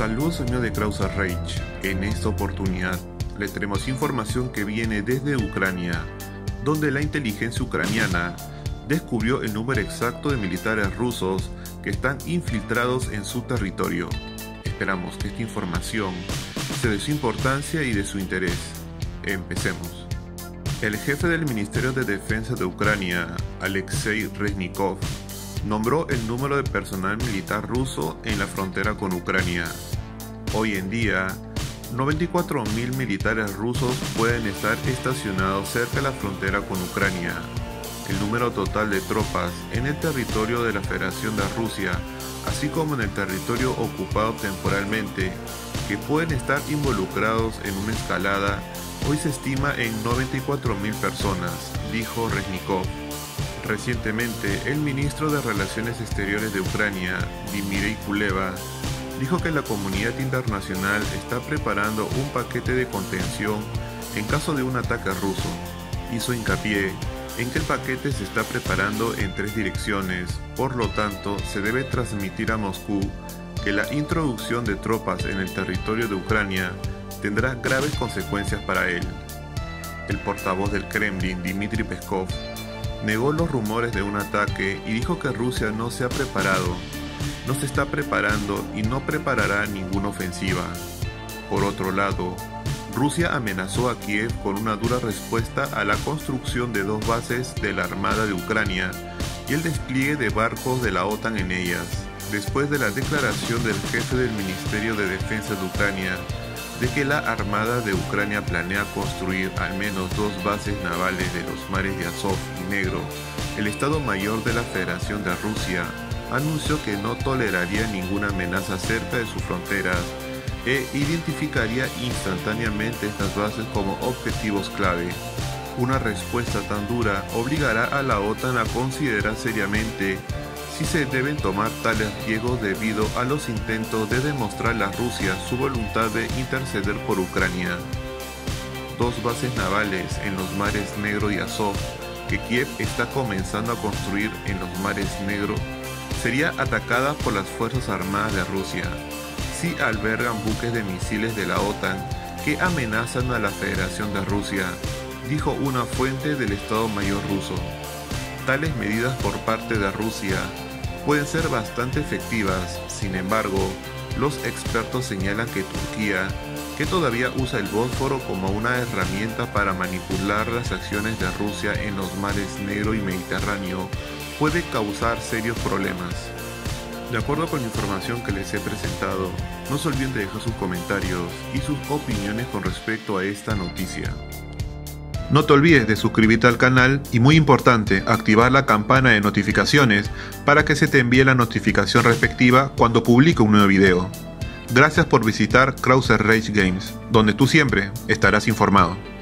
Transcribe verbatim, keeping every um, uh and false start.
Saludos amigos de Krauser Rage. En esta oportunidad les traemos información que viene desde Ucrania, donde la inteligencia ucraniana descubrió el número exacto de militares rusos que están infiltrados en su territorio. Esperamos que esta información sea de su importancia y de su interés. Empecemos. El jefe del Ministerio de Defensa de Ucrania, Alexei Reznikov, nombró el número de personal militar ruso en la frontera con Ucrania. Hoy en día, noventa y cuatro mil militares rusos pueden estar estacionados cerca de la frontera con Ucrania. El número total de tropas en el territorio de la Federación de Rusia, así como en el territorio ocupado temporalmente, que pueden estar involucrados en una escalada, hoy se estima en noventa y cuatro mil personas, dijo Reznikov. Recientemente, el ministro de Relaciones Exteriores de Ucrania, Dmytro Kuleba, dijo que la comunidad internacional está preparando un paquete de contención en caso de un ataque ruso. Hizo hincapié en que el paquete se está preparando en tres direcciones, por lo tanto, se debe transmitir a Moscú que la introducción de tropas en el territorio de Ucrania tendrá graves consecuencias para él. El portavoz del Kremlin, Dmitry Peskov, negó los rumores de un ataque y dijo que Rusia no se ha preparado, no se está preparando y no preparará ninguna ofensiva. Por otro lado, Rusia amenazó a Kiev con una dura respuesta a la construcción de dos bases de la Armada de Ucrania y el despliegue de barcos de la OTAN en ellas, después de la declaración del jefe del Ministerio de Defensa de Ucrania de que la Armada de Ucrania planea construir al menos dos bases navales de los mares de Azov y Negro. El Estado Mayor de la Federación de Rusia anunció que no toleraría ninguna amenaza cerca de sus fronteras e identificaría instantáneamente estas bases como objetivos clave. Una respuesta tan dura obligará a la OTAN a considerar seriamente si se deben tomar tales riesgos debido a los intentos de demostrarle a Rusia su voluntad de interceder por Ucrania. Dos bases navales en los mares Negro y Azov que Kiev está comenzando a construir en los mares Negro sería atacada por las Fuerzas Armadas de Rusia, si albergan buques de misiles de la OTAN que amenazan a la Federación de Rusia, dijo una fuente del Estado Mayor ruso. Tales medidas por parte de Rusia pueden ser bastante efectivas, sin embargo, los expertos señalan que Turquía, que todavía usa el Bósforo como una herramienta para manipular las acciones de Rusia en los mares Negro y Mediterráneo, puede causar serios problemas. De acuerdo con la información que les he presentado, no se olviden de dejar sus comentarios y sus opiniones con respecto a esta noticia. No te olvides de suscribirte al canal y, muy importante, activar la campana de notificaciones para que se te envíe la notificación respectiva cuando publique un nuevo video. Gracias por visitar Krauser Rage Games, donde tú siempre estarás informado.